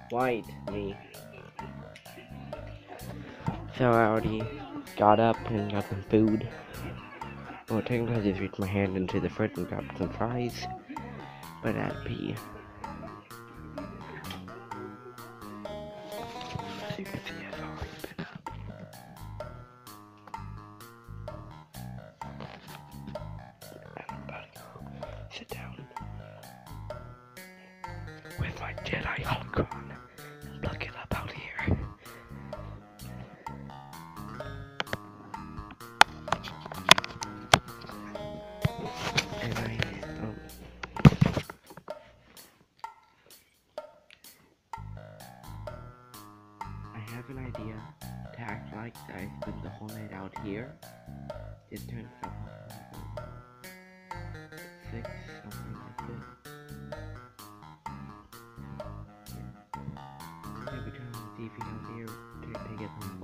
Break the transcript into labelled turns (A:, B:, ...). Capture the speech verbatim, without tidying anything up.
A: White me. So I already got up and got some food. Well, technically I just reached my hand into the fridge and grabbed some fries. But I had to pee. As you can see, I've already been up. And I'm about to go sit down with my Jedi Hulk on and plug it up out here. And I, um, I have an idea to act like I spent the whole night out here. It turns out six, something like this. Yeah, we're trying to see if we can out here to, to get some